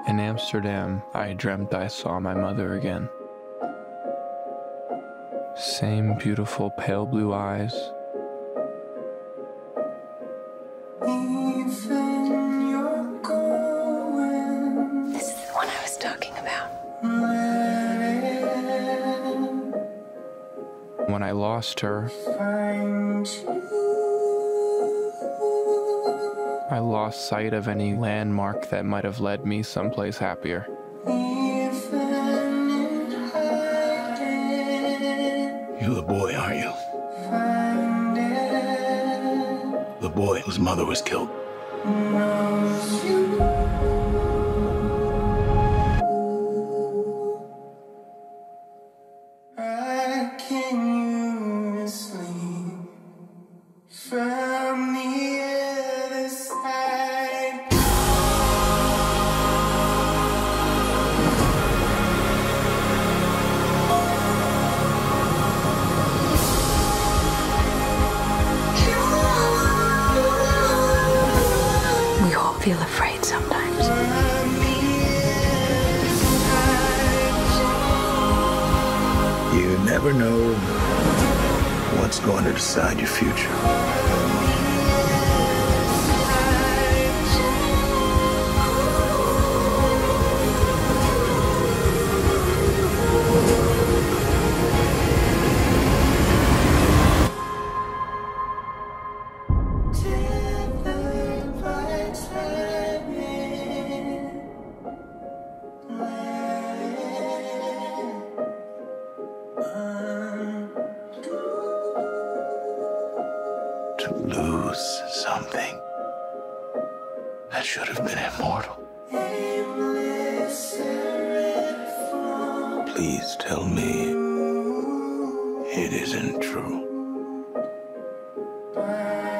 In Amsterdam, I dreamt I saw my mother again. Same beautiful pale blue eyes. This is the one I was talking about. When I lost her, I lost sight of any landmark that might have led me someplace happier. You're the boy, aren't you? The boy whose mother was killed. Rocking you sleep from the other side. We all feel afraid sometimes. You never know what's going to decide your future. To lose something that should have been immortal. Please tell me it isn't true.